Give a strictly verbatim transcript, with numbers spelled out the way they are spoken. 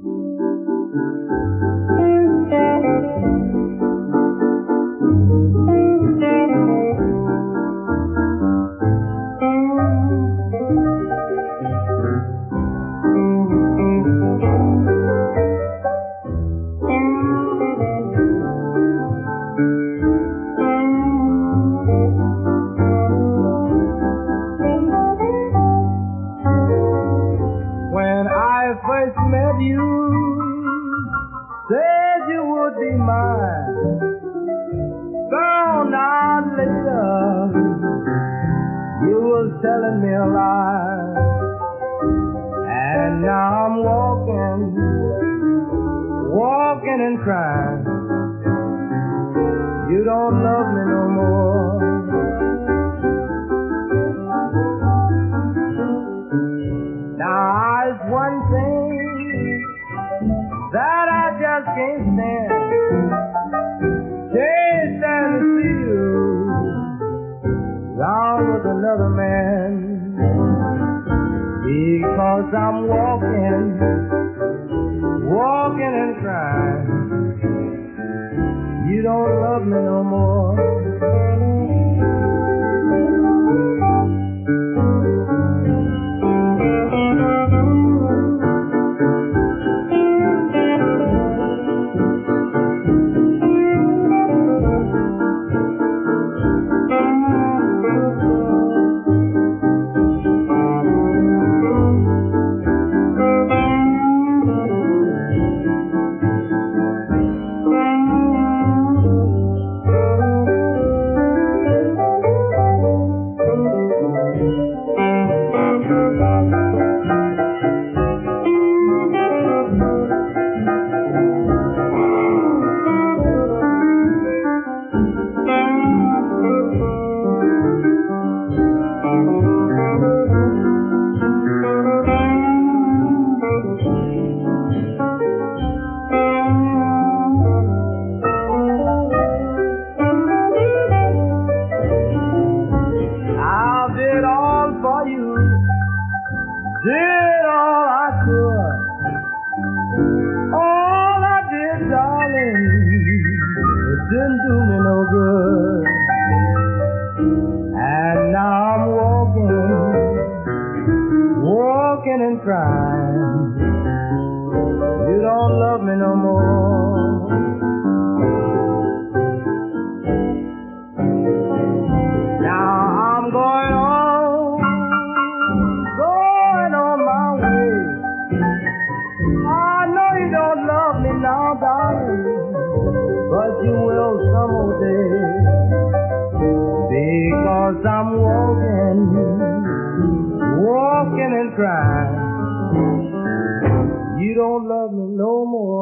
Telling me a lie, and now I'm walking, walking and crying. You don't love me no more. Now there's one thing that I just can't stand. Can't stand to see you down with another man, because I'm walking, walking and crying. You don't love me no more. You don't love me no more.